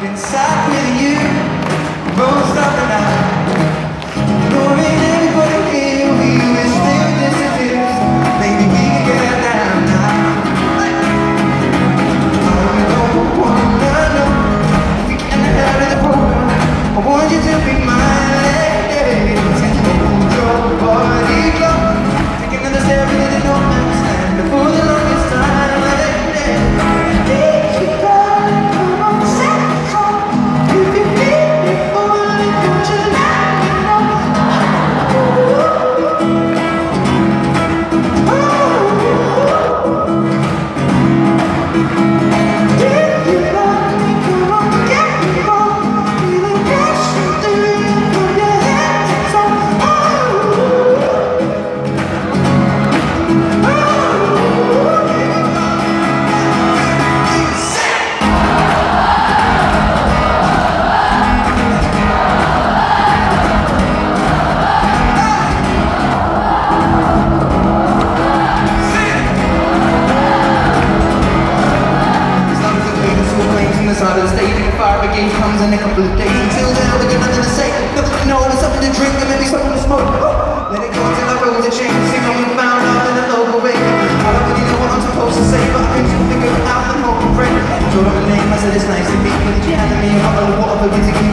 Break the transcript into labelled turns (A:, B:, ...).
A: inside with you, won't stop the night. Knowing everybody here, we wish they would disappear. Maybe we can get down now. I don't wanna know if we can have the program. I want you to be my lady. Take hold your body close. Take another step into no man's land for the longest time, lady. Side of the stage, and the fire brigade comes in a couple of days. Until then, we got nothing to say, nothing to know, there's something to drink, and maybe something to smoke. Let it go till I roll the chain, see how we found out in the local way. I don't really know what I'm supposed to say, but I can just figure it out and hope and pray. I told her her name, I said it's nice to meet you, but you had to me, I'm not the water, but